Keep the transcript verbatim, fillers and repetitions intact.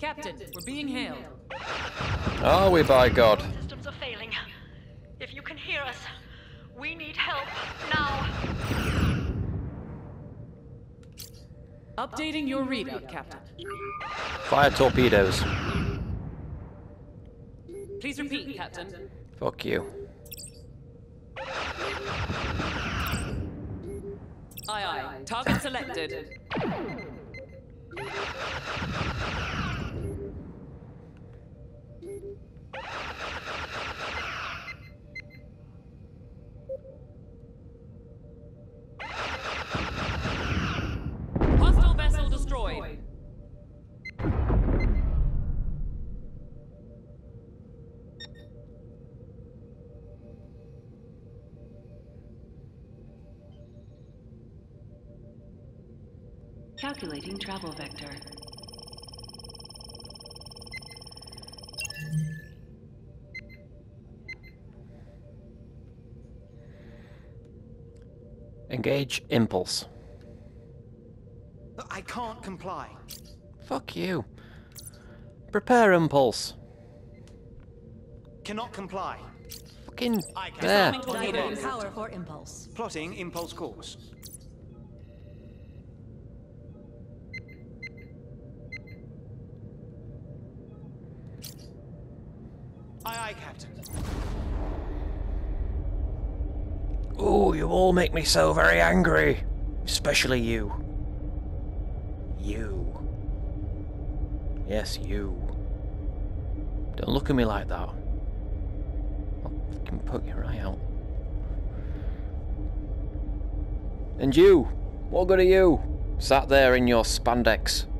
Captain, we're being hailed. Are we, by God? Systems are failing. If you can hear us, we need help now. Updating your readout, Captain. Fire torpedoes. Please repeat, Captain. Fuck you. Aye, aye. Target selected. Hostile vessel destroyed. Calculating travel vector. Engage impulse. I can't comply. Fuck you. Prepare impulse. Cannot comply. Fucking I can. there. Torpedoes. Power for impulse. Plotting impulse course. Aye, aye, Captain. Oh, you all make me so very angry. Especially you. You. Yes, you. Don't look at me like that. I'll fucking poke your eye out. And you! What good are you? Sat there in your spandex.